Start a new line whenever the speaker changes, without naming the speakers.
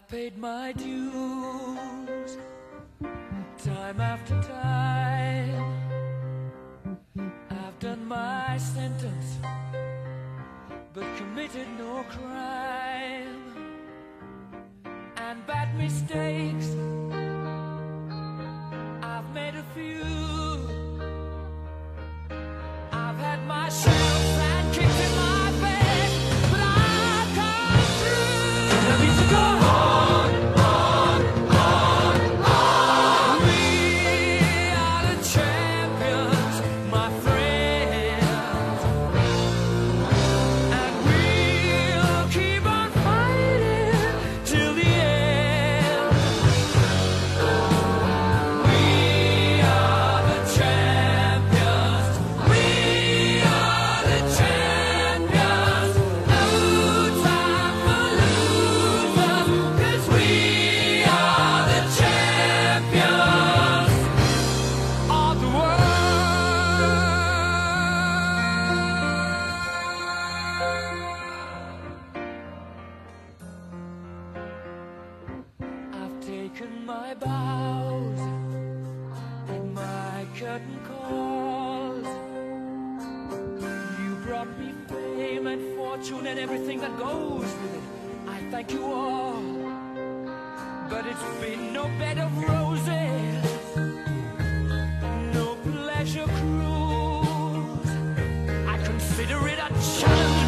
I've paid my dues, time after time. I've done my sentence, but committed no crime. And bad mistakes, I've made a few. I've had my shells and kicked in my bed, but I've come through. Let me to go on, on, on, on. We are the champions, my friends, and we'll keep on fighting till the end. We are the champions. We are the champions. No time for losers, 'cause we are the champions of the world. I've taken my bows and my curtain calls. You brought me fame and fortune and everything that goes with it. I thank you all, but it's been no bed of roses, no pleasure cruise. I consider it a challenge